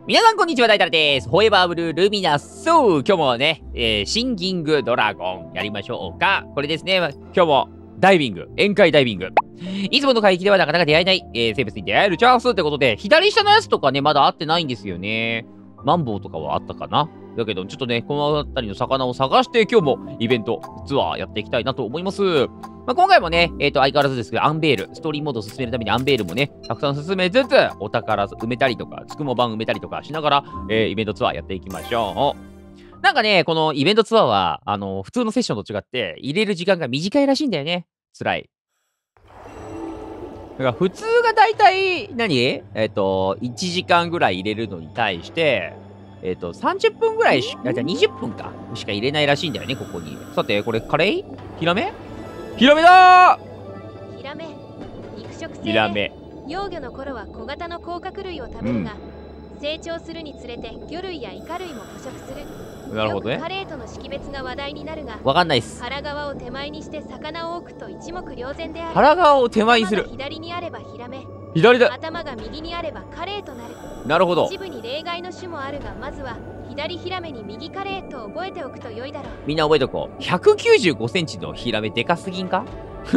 皆さんこんにちは、大太郎です。フォーエバーブルールミナス。今日もね、シンギングドラゴンやりましょうか。これですね、今日もダイビング、宴会ダイビング。いつもの海域ではなかなか出会えない、生物に出会えるチャンスってことで、左下のやつとかね、まだ会ってないんですよね。マンボウとかはあったかな。だけど、ちょっとね、この辺りの魚を探して、今日もイベント、ツアーやっていきたいなと思います。今回もね、相変わらずですけど、アンベール、ストーリーモードを進めるためにアンベールもね、たくさん進めつつ、お宝埋めたりとか、つくも版埋めたりとかしながら、イベントツアーやっていきましょう。なんかね、このイベントツアーは、普通のセッションと違って、入れる時間が短いらしいんだよね。辛い。だから普通がだいたい、1時間ぐらい入れるのに対して、30分ぐらいじゃあ20分か。しか入れないらしいんだよね、ここに。さて、これ、カレーヒラメヒラメだヒラメ、肉食性ヒラメ。 幼魚の頃は小型の甲殻類を食べるが、成長するにつれて魚類やイカ類も捕食する。 なるほどね。 よくカレーとの識別が話題になるが、 わかんないっす。 腹側を手前にして魚を置くと一目瞭然である。 腹側を手前にする。 左にあればヒラメ、 左だ。 頭が右にあればカレーとなる。 なるほど。 一部に例外の種もあるが、まずは左ヒラメに右カレーと覚えておくと良いだろう。 みんな覚えとこう。195センチのヒラメでかすぎんか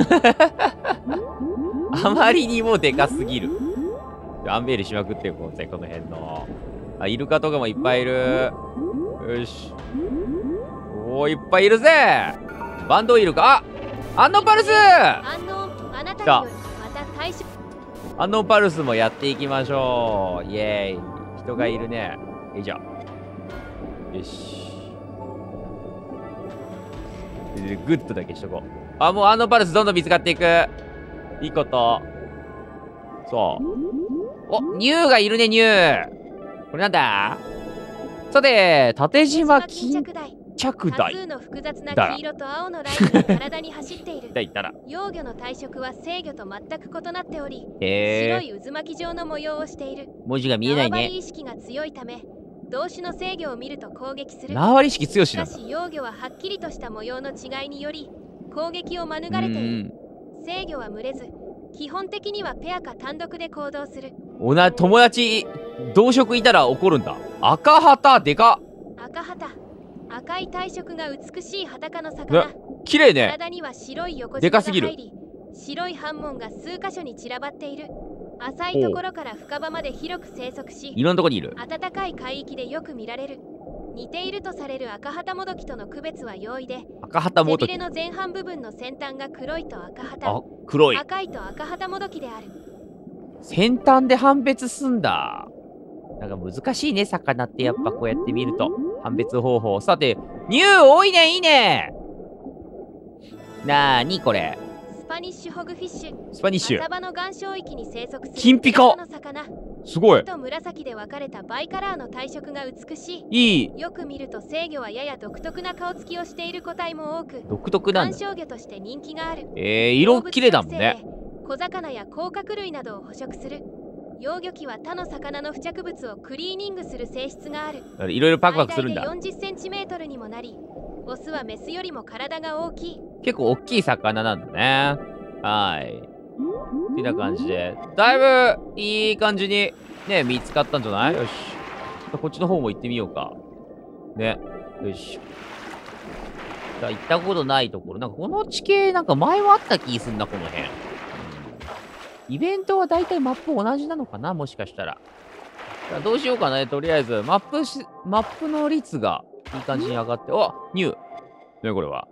あまりにもでかすぎる。アンベールしまくっていこうぜ、この辺の。あ、イルカとかもいっぱいいる。よし。おー、いっぱいいるぜ。バンドイルカ。あ、アンノンパルス。 あなたによるまた対処。 アンノンパルスもやっていきましょう。イエーイ。人がいるね。よいしょ。よし。グッドだけしとこう。あ、もうアンノンパルスどんどん見つかっていく。いいこと。そう。お、ニューがいるね、ニュー。これなんだ？さて、縦縞巾着台。 多数の複雑な黄色と青のラインが体に走っている。幼魚の体色は成魚と全く異なっており、白い渦巻き状の模様をしている。 文字が見えないね。 縄張り意識が強いため、同種の成魚を見ると攻撃する。 縄張り意識強しなんだ。 しかし幼魚ははっきりとした模様の違いにより、攻撃を免れている。成魚は群れず、基本的にはペアか単独で行動する。 友達同色いたら怒るんだ。赤旗でか。 赤旗、赤い体色が美しい裸の魚。 綺麗ね。 体には白い横縞が入り、白い斑紋が数箇所に散らばっている。浅いところから深場まで広く生息し、 いろんなとこにいる。 暖かい海域でよく見られる。似ているとされる赤旗モドキとの区別は容易で、 赤旗モドキ。 背びれの前半部分の先端が黒いと赤旗、 黒い。 赤いと赤旗モドキである。 先端で判別すんだ。なんか難しいね、魚ってやっぱこうやって見ると。判別方法。さて、ニュー多いね、いいね。なーにこれ。 スパニッシュホグフィッシュ。 スパニッシュ。 浅場の岩礁域に生息する金ピカ。すごい。 と紫で分かれたバイカラーの体色が美しい。いい。 よく見ると成魚はやや独特な顔つきをしている個体も多く、 独特なんだ。 観賞魚として人気がある。 色綺麗だもんね。 小魚や甲殻類などを捕食する。幼魚期は他の魚の付着物をクリーニングする性質がある。 いろいろパクパクするんだ。 最大で40センチメートルにもなり、オスはメスよりも体が大きい。 結構大きい魚なんだね。はい。ってな感じで、だいぶいい感じにね、見つかったんじゃない？よし。こっちの方も行ってみようか。ね。よし。じゃあ行ったことないところ。なんかこの地形なんか前はあった気すんな、この辺。イベントはだいたいマップ同じなのかな、もしかしたら。どうしようかね、とりあえず。マップの率がいい感じに上がって。お、ニュー。ね、これは。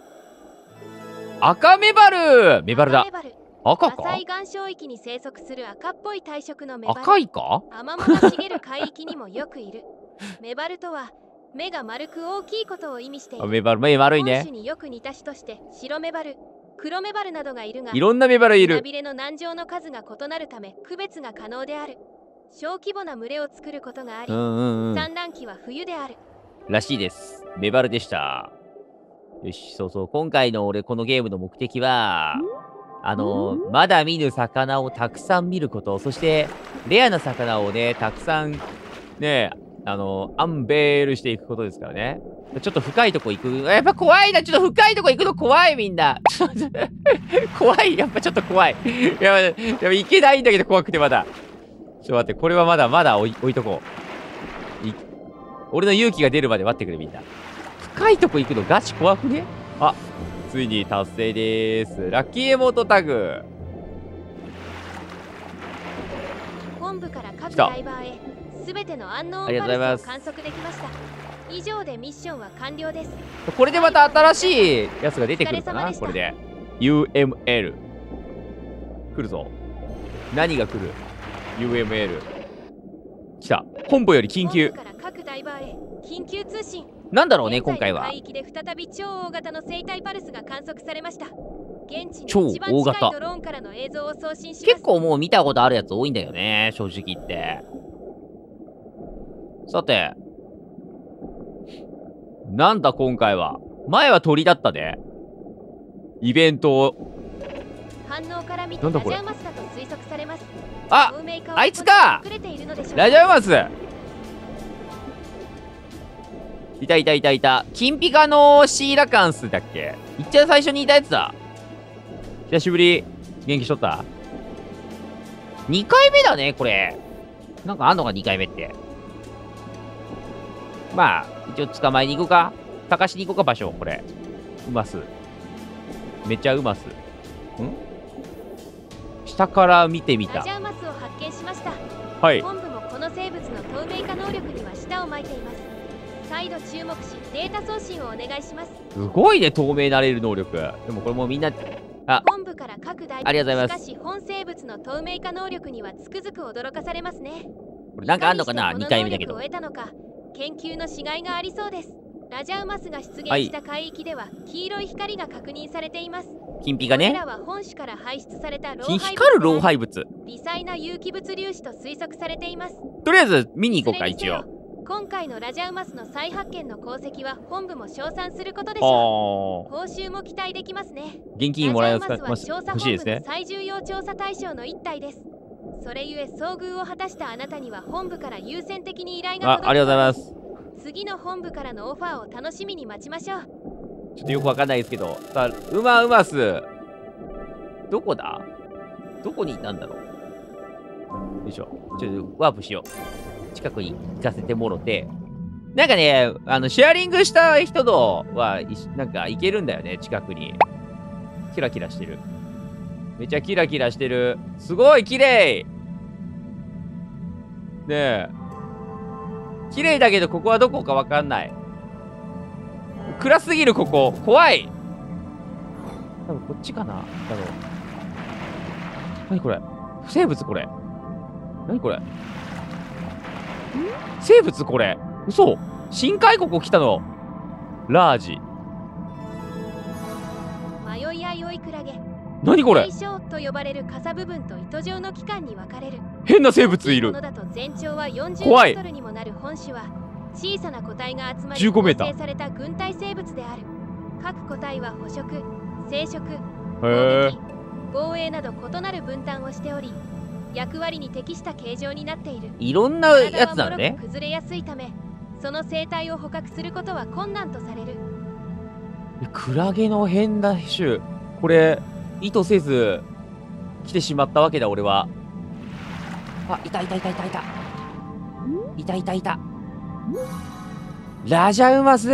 赤メバルメバルだ。赤か？ 浅い岩礁域に生息する赤っぽい体色のメバル。 赤いか？ アマモが茂る海域にもよくいる。メバルとは、目が丸く大きいことを意味している。 メバル、目丸いね。 本種によく似た種として、白メバル、黒メバルなどがいるが、 いろんなメバルいる。 胸びれの軟条の数が異なるため区別が可能である。小規模な群れを作ることがあり、産卵期は冬であるらしいです。メバルでした。よし、そうそう、今回の俺このゲームの目的はまだ見ぬ魚をたくさん見ること、そしてレアな魚をねたくさんねアンベールしていくことですからね。ちょっと深いとこ行く。やっぱ怖いな。ちょっと深いとこ行くの怖い、みんな。怖い。やっぱちょっと怖い。やっぱ行けないんだけど怖くてまだ。ちょっと待って、これはまだ置いとこ俺の勇気が出るまで待ってくれみんな。深いとこ行くのガチ怖くね？あ、ついに達成でーす。ラッキーエモートタグ。 本部から各ダイバーへ全ての安納パルスを観測できました。以上でミッションは完了です。 これでまた新しいやつが出てくるかな。これで UML 来るぞ。何が来る？ UML 来た。本部より緊急。 緊急通信。 なんだろうね、今回は。 海域で再び超大型の生体パルスが観測されました。現地超に一番大型。 近いドローンからの映像を送信します。 結構もう見たことあるやつ多いんだよね、正直言って。さて。なんだ今回は。前は鳥だったね。イベントを。 反応から見てラジャウマスだと推測されます。 あ、あいつか！ラジャウマス！いたいたいたいた。金ピカのシーラカンスだっけ？いっちゃ最初にいたやつだ。久しぶり。元気しとった？ 2 回目だね、これ。なんかあんのか、2回目って。まあ、一応捕まえに行こうか。探しに行こうか、場所。これ。うます。めちゃうます。下から見てみた。 ラジャウマスを発見しました。 はい。 本部もこの生物の透明化能力には舌を巻いています。再度注目し、データ送信をお願いします。 すごいね、透明なれる能力。でもこれもうみんな、あ、 本部から各大、 ありがとうございます。 しかし本生物の透明化能力にはつくづく驚かされますね。 これなんかあんのかな？ 2 回目だけど。 研究のしがいがありそうです。ラジャウマスが出現した海域では黄色い光が確認されています。 金ピがね。 これらは本種から排出された光る老廃物。 微細な有機物粒子と推測されています。 とりあえず見に行こうか、一応。 今回のラジャウマスの再発見の功績は本部も称賛することでしょう。報酬も期待できますね。 現金もらえますか？ 欲しいですね。最重要調査対象の一体です。それゆえ遭遇を果たしたあなたには本部から優先的に依頼が届きます。 ありがとうございます。 次の本部からのオファーを楽しみに待ちましょう。 ちょっとよくわかんないですけど、さあ、うますどこだ？どこにいたんだろう。よいしょ。ちょっとワープしよう。近くに行かせてもろて。なんかね、シェアリングした人とは、なんか行けるんだよね、近くに。キラキラしてる。めちゃキラキラしてる。すごい綺麗！ねえ。綺麗だけど、ここはどこかわかんない。暗すぎる、ここ。怖い！多分こっちかな？だろう。何これ？生物これ。何これ？生物これ。嘘？深海ここ来たの。ラージ。 迷い合いクラゲ。 何これ？ と呼ばれる傘部分と糸状の器官に分かれる。 変な生物いる。 全長は40メートルにもなる本種は小さな個体が集まり構成された軍隊生物である。各個体は捕食、生殖、攻撃、防衛など異なる分担をしており、役割に適した形状になっている。 いろんなやつなのね。 崩れやすいため、その生態を捕獲することは困難とされる。 クラゲの変な種。これ意図せず来てしまったわけだ、俺は。あ、いた。ラジャウマス。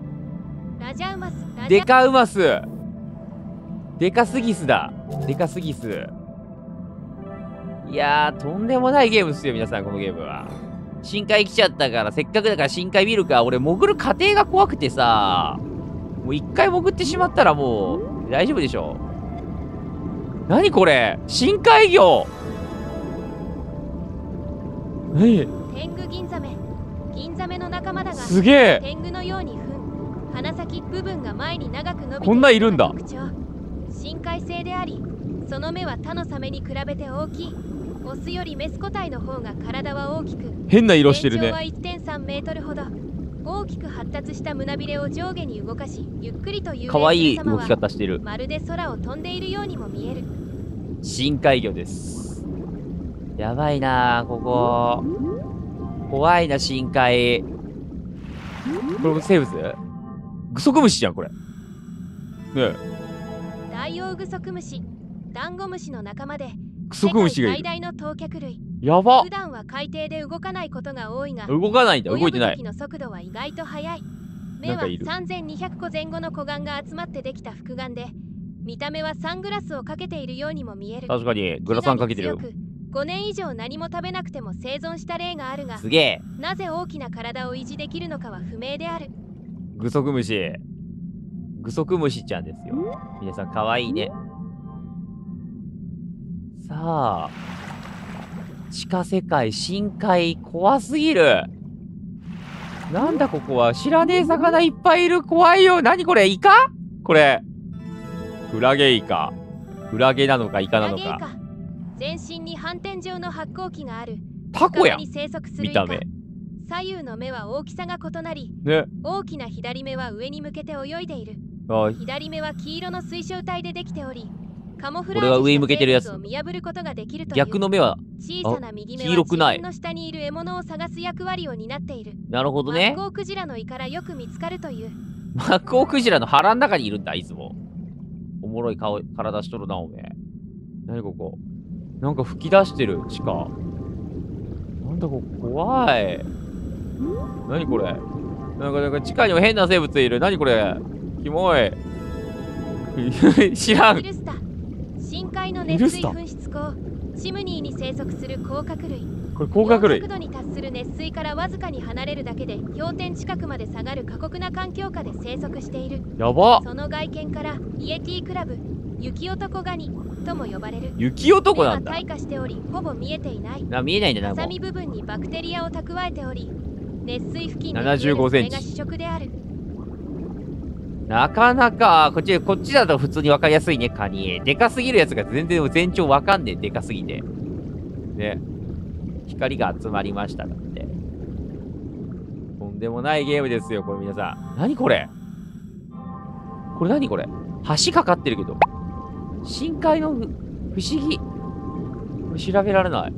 デカウマス。デカスギスだ。デカスギス。いやー、とんでもないゲームっすよ、皆さん、このゲームは。深海来ちゃったから、せっかくだから深海見るか。俺、潜る過程が怖くてさ、もう一回潜ってしまったらもう、大丈夫でしょ。何これ？深海魚。何？ 天狗ギンザメ。ギンザメの仲間だが、 すげえ。 天狗のように鼻先部分が前に長く伸びている。 こんないるんだ。 深海性であり、その目は他のサメに比べて大きい。オスよりメス個体の方が体は大きく、 変な色してるね。 全長は 1.3 メートルほど。大きく発達した胸びれを上下に動かし、ゆっくりと遊泳する様は、かわいい動き方してる。まるで空を飛んでいるようにも見える。 深海魚です。やばいなここ。怖いな、深海。これも生物？グソクムシじゃん、これ。ねえ。 ダイオウグソクムシ、ダンゴムシの仲間で、 グソクムシがいる。 世界最大の頭脚類。 やば。 普段は海底で動かないことが多いが、 動かないんだ。動いてない。 泳ぐ時の速度は意外と速い。目は3200個前後の湖岸が集まってできた複眼で、見た目はサングラスをかけているようにも見える。 確かにグラサンかけてるよ。 5年以上何も食べなくても生存した例があるが、 すげえ。 なぜ大きな体を維持できるのかは不明である。 グソクムシ。グソクムシちゃんですよ。皆さんかわいいね。さあ、地下世界深海怖すぎる。なんだここは。知らねえ魚いっぱいいる。怖いよ。何これ、イカ？これクラゲイカ。クラゲなのかイカなのか。 全身に反転状の発光器がある。 タコやん。 に生息する見た目。 左右の目は大きさが異なり、 ね、 大きな左目は上に向けて泳いでいる。左目は黄色の水晶体でできており、カモフラージュした生物を見破ることができるという。 逆の目は小さな右目は自分の下にいる獲物を探す役割を担っている。 なるほどね。 マッコウクジラの胃からよく見つかるという。 マッコウクジラの腹の中にいるんだ、いつも。おもろい顔、体しとるな、おめえ。何ここ。なんか吹き出してる、地下。なんだここ、怖い。何これ。なんか地下にも変な生物いる。何これ。キモい。知らん。 深海の熱水噴出口チムニーに生息する甲殻類。 これ甲殻類。 400度に達する熱水からわずかに離れるだけで氷点近くまで下がる過酷な環境下で生息している。 やば。 その外見からイエティクラブ、雪男ガニとも呼ばれる。 雪男なんだ。 目は退化しておりほぼ見えていない。 見えないんだな。 ハサミ部分にバクテリアを蓄えており、熱水付近で 75センチ。 が主食である。 なかなか、こっちだと普通に分かりやすいね、カニ。でかすぎるやつが全然全長分かんねえ、でかすぎて。ね。光が集まりましただって。とんでもないゲームですよ、これ皆さん。何これ？これ何これ？橋かかってるけど。深海の不思議。これ調べられない。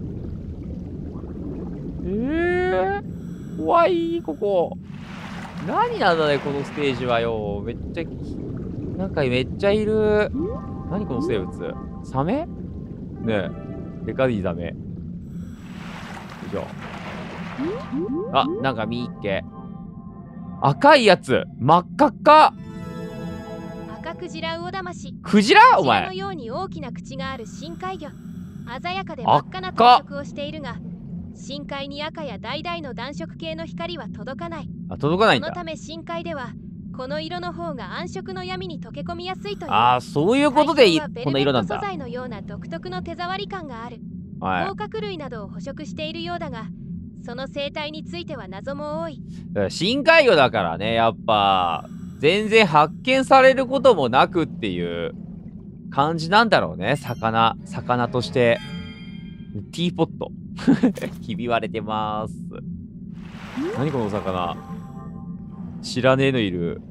怖い、ここ。何なんだね、このステージはよ。めっちゃ、なんかめっちゃいる。何この生物？サメ？ねえ。でかいザメ。よいしょ。あ、なんか見っけ。赤いやつ。真っ赤っか。 赤クジラウオダマシ。 クジラ？お前。 クジラのように大きな口がある深海魚。鮮やかで真っ赤な体色をしているが、深海に赤や橙の暖色系の光は届かない。 届かないんだ。 そのため深海ではこの色の方が暗色の闇に溶け込みやすいという。 そういうことでこんな色なんだ。 素材のような独特の手触り感がある。 はい、 甲殻類などを捕食しているようだが、その生態については謎も多い。 深海魚だからね、やっぱ全然発見されることもなくっていう感じなんだろうね。魚としてティーポットひび割れてます。何この魚。知らねえのいる。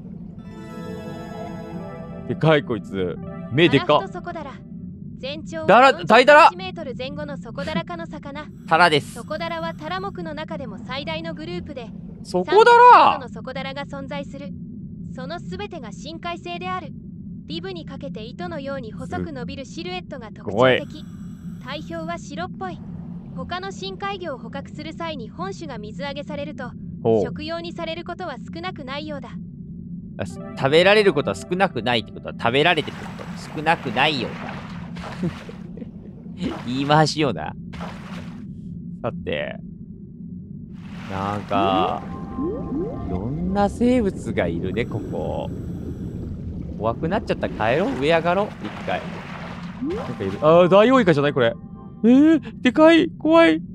でかいこいつ。目でかっ。 全長は 1メートル前後の底だらかの魚。 タラです。 底だらはタラ目の中でも最大のグループで、 底だらの底だらが存在する。そのすべてが深海性である。リブにかけて糸のように細く伸びるシルエットが特徴的。体表は白っぽい。他の深海魚を捕獲する際に本種が水揚げされると食用にされることは少なくないようだ。 食べられることは少なくないってことは食べられてることは少なくないようだ。言い回しような。さて、なんかいろんな生物がいるね、ここ。怖くなっちゃった。帰ろう。上上がろう。一回。なんかいる。ダイオウイカじゃないこれ。でかい。怖い。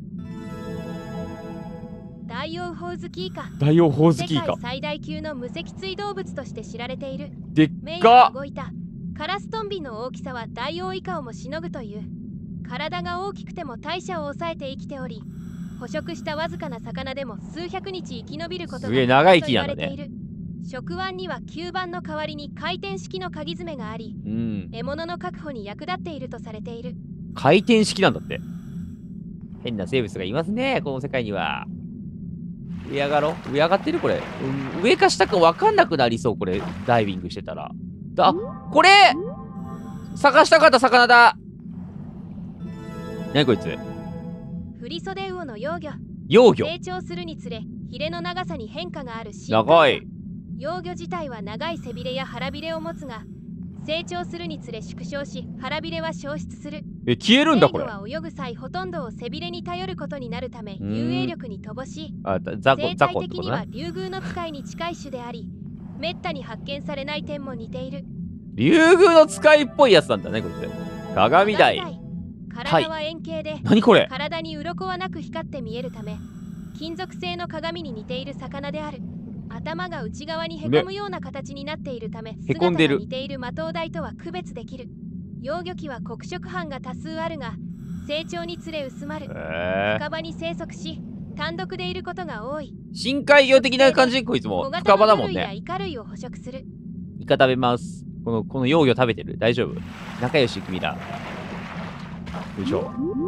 ダイオウホウズキイカ。 ダイオウホウズキイカ。 世界最大級の無脊椎動物として知られている。 でっか。 動いたカラストンビの大きさはダイオウイカをもしのぐという。体が大きくても代謝を抑えて生きており、捕食したわずかな魚でも数百日生き延びることができると言われている。触腕には吸盤の代わりに回転式の鍵爪があり、獲物の確保に役立っているとされている。 回転式なんだって。変な生物がいますね、この世界には。上上がろう。上上がってるこれ。上か下か分かんなくなりそう、これ。ダイビングしてたら。これ探したかった魚だ。何こいつ。 振り袖魚の幼魚。 幼魚。 成長するにつれ、ヒレの長さに変化がある深海魚。 長い。 幼魚自体は長い背びれや腹びれを持つが、成長するにつれ縮小し、腹びれは消失する。 消えるんだこれ。 は泳ぐ際ほとんどを背びれに頼ることになるため、遊泳力に乏しい。生態的には竜宮の使いに近い種であり、めったに発見されない点も似ている。 竜宮の使いっぽいやつなんだねこいつ。鏡台。 体は円形で、 何これ。 体に鱗はなく光って見えるため、金属製の鏡に似ている魚である。頭が内側にへこむような形になっているため、姿が似ているマトウダイとは区別できる。幼魚期は黒色斑が多数あるが、成長につれ薄まる。深場に生息し、単独でいることが多い。 深海魚的な感じ。こいつも深場だもんね。 イカ類を捕食する。 イカ食べます。この幼魚食べてる。大丈夫。仲良し君ら。よいしょ。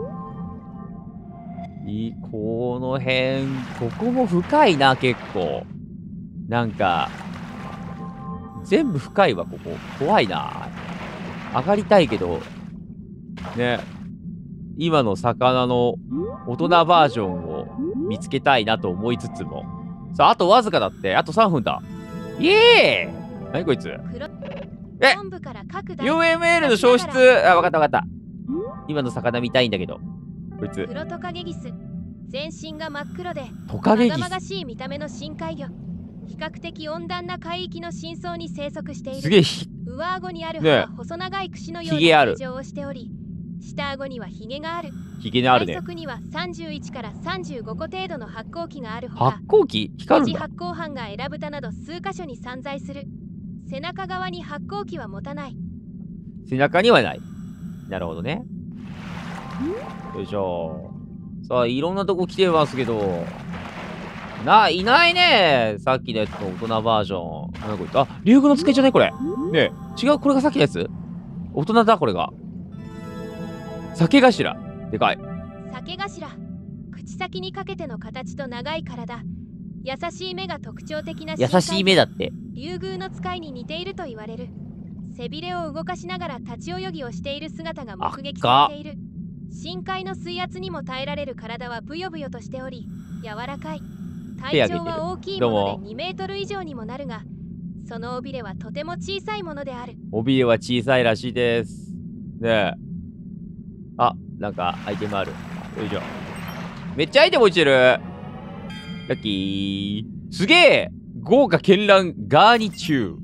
この辺、ここも深いな、結構。なんか、全部深いわ、ここ。怖いな。上がりたいけど、ね。今の魚の大人バージョンを見つけたいなと思いつつも。さあ、あとわずかだって。あと3分だ。イエーイ。何こいつ。UML の消失。あ、わかったわかった。今の魚見たいんだけど。こいつ。 黒トカゲギス。全身が真っ黒で、 トカゲギス。 まがまがしい見た目の深海魚。比較的温暖な海域の深層に生息している。 すげえ。 上顎にある歯は細長い櫛のような形状をしており、下顎にはヒゲがある。 ヒゲがあるね。 体側には31から35個程度の発光器があるほか。発光器？光るんだ。 発光斑がエラブタなど数箇所に散在する。背中側に発光器は持たない。 背中にはない。なるほどね。よいしょ。さあ、いろんなとこ来てますけど。いないね。さっきのやつの大人バージョン。何これ。あ、竜宮の使いじゃないこれ。ねえ。違う、これがさっきのやつ。大人だ、これが。酒頭。でかい。 酒頭。口先にかけての形と長い体。優しい目が特徴的な。 優しい目だって。 竜宮の使いに似ていると言われる。背びれを動かしながら立ち泳ぎをしている姿が目撃されている。深海の水圧にも耐えられる体はブヨブヨとしており、柔らかい。体長は大きいもので2メートル以上にもなるが、その尾びれはとても小さいものである。 尾びれは小さいらしいです。ねえ。あ、なんかアイテムある。よいしょ。めっちゃアイテム落ちてる。ラッキー。すげえ豪華絢爛ガーニチュー。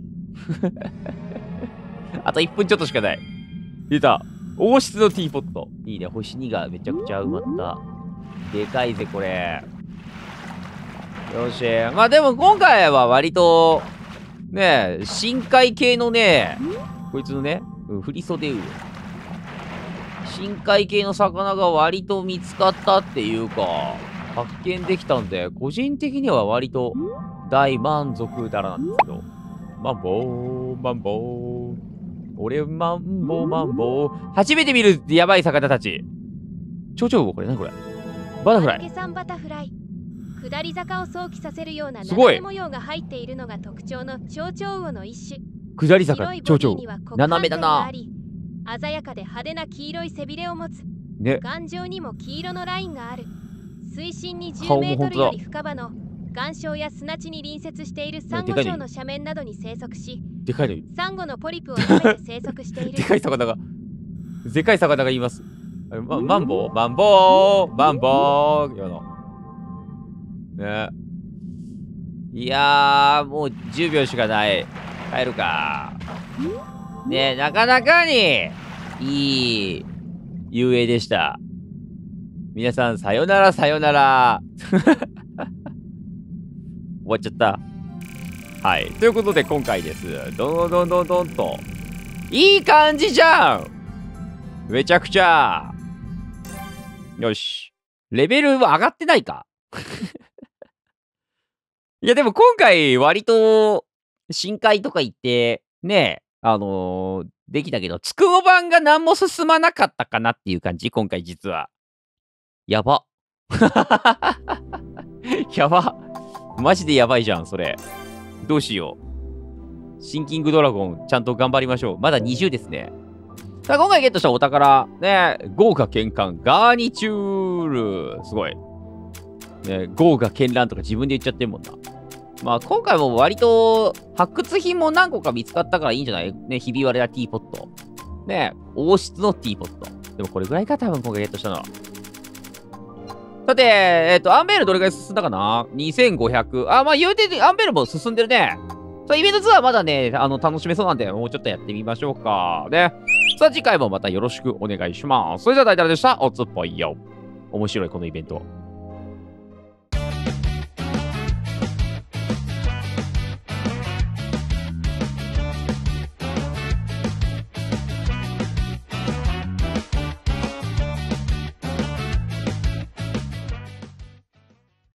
あと1分ちょっとしかない。出た。王室のティーポット。いいね。星2がめちゃくちゃ埋まった。でかいぜ、これ。よし。まあでも今回は割と、ねえ、深海系のね、こいつのね、振り袖魚。深海系の魚が割と見つかったっていうか、発見できたんで、個人的には割と大満足だらなんですけど。マンボー、マンボー。俺、マンボー、マンボー。初めて見るやばい魚たち。蝶々魚、これ何これ。バタフライ。 下り坂を想起させるような斜め模様が入っているのが特徴の蝶々魚の一種。 下り坂、蝶々魚。斜めだな。 鮮やかで派手な黄色い背びれを持つ。 ね。 眼上にも黄色のラインがある。水深に10メートルより深場の岩礁や砂地に隣接しているサンゴ礁の斜面などに生息し、 でかいのサンゴのポリプを食べて生息している。 でかい魚が言います。マンボーよの。ね。いやー、もう10秒しかない。帰るか。ね、なかなかにいい遊泳でした。皆さん、さよならさよなら。終わっちゃった。はい。ということで、今回です。どんと。いい感じじゃん。めちゃくちゃ。よし。レベルは上がってないか。いや、でも今回、割と、深海とか行って、ね、できたけど、つくも版が何も進まなかったかなっていう感じ、今回実は。やば。やば。マジでやばいじゃん、それ。どうしよう。シンキングドラゴン、ちゃんと頑張りましょう。まだ20ですね。 さあ、今回ゲットしたお宝、ね、豪華絢爛、ガーニチュール。すごい。ね、豪華絢爛とか自分で言っちゃってるもんな。まあ、今回も割と、発掘品も何個か見つかったからいいんじゃないね、ひび割れたティーポット。ね、王室のティーポット。でもこれぐらいか、多分今回ゲットしたのは。さて、アンベールどれぐらい進んだかな ?2500。あ、まあ言うて、アンベールも進んでるね。さあ、イベントツアーまだね、楽しめそうなんで、もうちょっとやってみましょうか。ね。さあ、次回もまたよろしくお願いします。それじゃあ、大体でした。おつっぽいよ。面白い、このイベント。